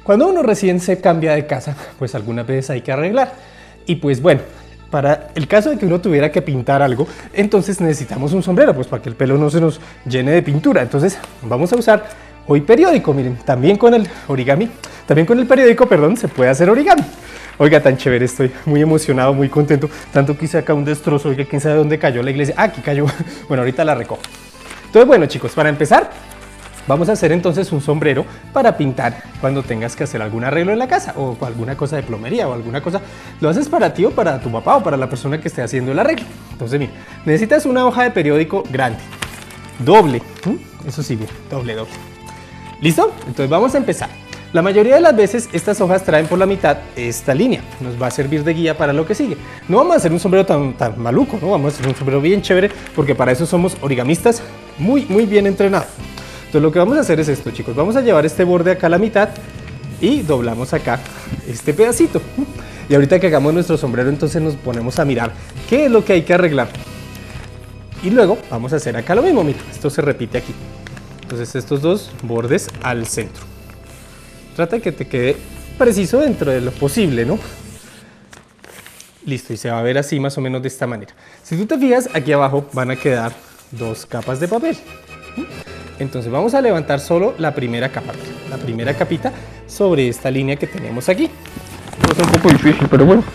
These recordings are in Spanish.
Cuando uno recién se cambia de casa, pues algunas veces hay que arreglar. Y pues bueno, para el caso de que uno tuviera que pintar algo, entonces necesitamos un sombrero, pues para que el pelo no se nos llene de pintura. Entonces vamos a usar hoy periódico, miren, también con el origami, también con el periódico, perdón, se puede hacer origami. Oiga, tan chévere, estoy muy emocionado, muy contento, tanto que hice acá un destrozo, oiga, quién sabe dónde cayó la iglesia. Ah, aquí cayó, bueno, ahorita la recojo. Entonces, bueno, chicos, para empezar, vamos a hacer entonces un sombrero para pintar cuando tengas que hacer algún arreglo en la casa o alguna cosa de plomería o alguna cosa. Lo haces para ti o para tu papá o para la persona que esté haciendo el arreglo. Entonces, mira, necesitas una hoja de periódico grande, doble, eso sí, bien, doble. ¿Listo? Entonces vamos a empezar. La mayoría de las veces estas hojas traen por la mitad esta línea, nos va a servir de guía para lo que sigue. No vamos a hacer un sombrero tan maluco, ¿no? Vamos a hacer un sombrero bien chévere porque para eso somos origamistas muy bien entrenados. Entonces lo que vamos a hacer es esto, chicos, vamos a llevar este borde acá a la mitad y doblamos acá este pedacito. Y ahorita que hagamos nuestro sombrero entonces nos ponemos a mirar qué es lo que hay que arreglar. Y luego vamos a hacer acá lo mismo, mira, esto se repite aquí. Entonces estos dos bordes al centro. Trata de que te quede preciso dentro de lo posible, ¿no? Listo, y se va a ver así más o menos de esta manera. Si tú te fijas, aquí abajo van a quedar dos capas de papel. Entonces vamos a levantar solo la primera capa, la primera capita sobre esta línea que tenemos aquí. Es un poco difícil, pero bueno.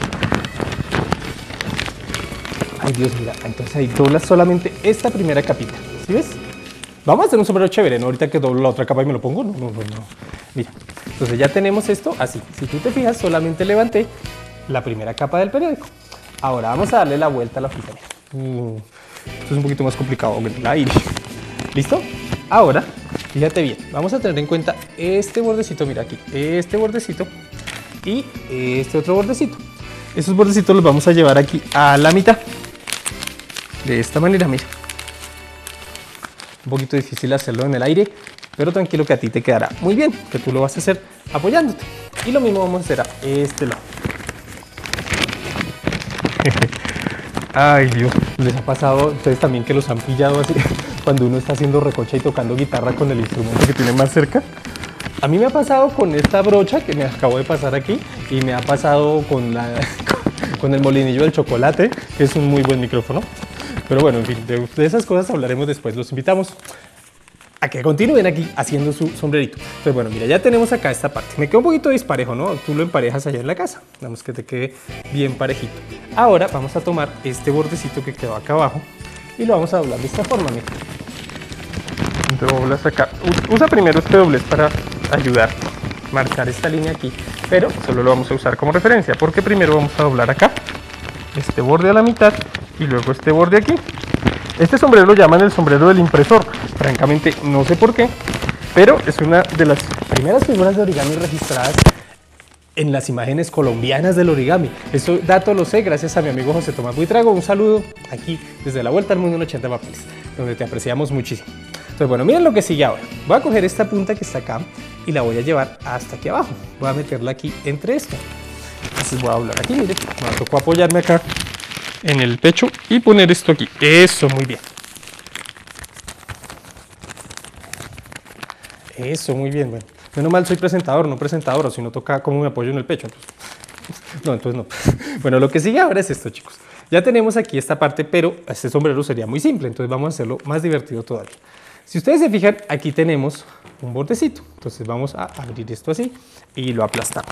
Ay Dios, mira, entonces ahí doblas solamente esta primera capita, ¿sí ves? Vamos a hacer un sombrero chévere, ¿no? Ahorita que doblo la otra capa y me lo pongo, no. Mira, entonces ya tenemos esto así. Si tú te fijas, solamente levanté la primera capa del periódico. Ahora vamos a darle la vuelta a la hojita. Esto es un poquito más complicado, el aire. ¿Listo? Ahora, fíjate bien, vamos a tener en cuenta este bordecito, mira aquí, este bordecito y este otro bordecito. Estos bordecitos los vamos a llevar aquí a la mitad. De esta manera, mira. Un poquito difícil hacerlo en el aire, pero tranquilo que a ti te quedará muy bien, que tú lo vas a hacer apoyándote. Y lo mismo vamos a hacer a este lado. Ay Dios, ¿les ha pasado a ustedes también que los han pillado así cuando uno está haciendo recocha y tocando guitarra con el instrumento que tiene más cerca? A mí me ha pasado con esta brocha que me acabo de pasar aquí y me ha pasado con el molinillo del chocolate, que es un muy buen micrófono. Pero bueno, en fin, de esas cosas hablaremos después. Los invitamos a que continúen aquí haciendo su sombrerito. Entonces, bueno, mira, ya tenemos acá esta parte. Me queda un poquito disparejo, ¿no? Tú lo emparejas allá en la casa. Vamos que te quede bien parejito. Ahora vamos a tomar este bordecito que quedó acá abajo y lo vamos a doblar de esta forma, mira. Doblas acá. Usa primero este doblez para ayudar a marcar esta línea aquí, pero solo lo vamos a usar como referencia porque primero vamos a doblar acá este borde a la mitad y luego este borde aquí. Este sombrero lo llaman el sombrero del impresor. Francamente no sé por qué, pero es una de las primeras figuras de origami registradas en las imágenes colombianas del origami. Eso dato lo sé gracias a mi amigo José Tomás Buitrago. Un saludo aquí desde la Vuelta al Mundo en 80 papeles, donde te apreciamos muchísimo. Entonces bueno, miren lo que sigue ahora. Voy a coger esta punta que está acá y la voy a llevar hasta aquí abajo. Voy a meterla aquí entre esto. Entonces voy a doblar aquí, miren, me tocó apoyarme acá en el pecho y poner esto aquí. Eso, muy bien. Eso, muy bien, bueno. Menos mal soy presentador, no presentadora, si no toca cómo me apoyo en el pecho. Entonces no. Bueno, lo que sigue ahora es esto, chicos. Ya tenemos aquí esta parte, pero este sombrero sería muy simple, entonces vamos a hacerlo más divertido todavía. Si ustedes se fijan, aquí tenemos un bordecito. Entonces vamos a abrir esto así y lo aplastamos.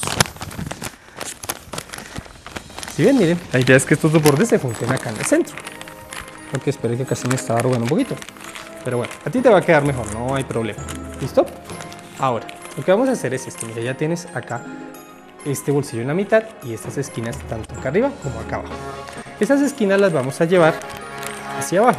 Si ven, miren, la idea es que estos dos bordes se funcionen acá en el centro. Porque espero que casi me estaba robando un poquito. Pero bueno, a ti te va a quedar mejor, no hay problema. ¿Listo? Ahora, lo que vamos a hacer es esto. Mira, ya tienes acá este bolsillo en la mitad y estas esquinas tanto acá arriba como acá abajo. Esas esquinas las vamos a llevar hacia abajo.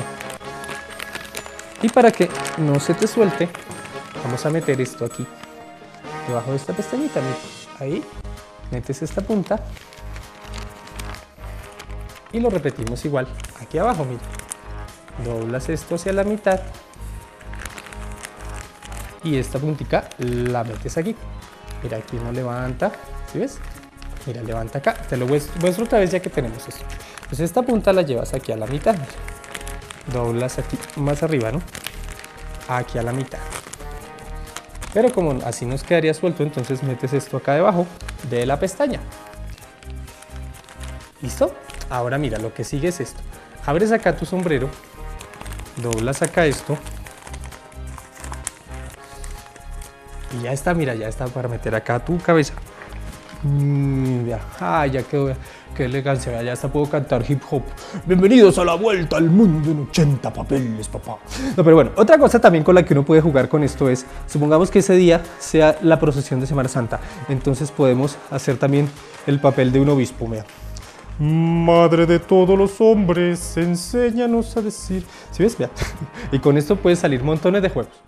Y para que no se te suelte, vamos a meter esto aquí, debajo de esta pestañita. Mira, ahí metes esta punta y lo repetimos igual aquí abajo. Mira, doblas esto hacia la mitad y esta puntica la metes aquí. Mira, aquí uno levanta, ¿sí ves? Mira, levanta acá, te lo muestro otra vez ya que tenemos esto. Pues esta punta la llevas aquí a la mitad, mira. Doblas aquí más arriba, ¿no? Aquí a la mitad. Pero como así nos quedaría suelto, entonces metes esto acá debajo de la pestaña. ¿Listo? Ahora mira, lo que sigue es esto. Abres acá tu sombrero, doblas acá esto. Y ya está, mira, ya está para meter acá tu cabeza. Ya quedó, qué elegancia, ya hasta puedo cantar hip hop. Bienvenidos a la vuelta al mundo en 80 papeles, papá. No, pero bueno, otra cosa también con la que uno puede jugar con esto es, supongamos que ese día sea la procesión de Semana Santa, entonces podemos hacer también el papel de un obispo, mira. Madre de todos los hombres, enséñanos a decir. ¿Sí ves? Vea. Y con esto pueden salir montones de juegos.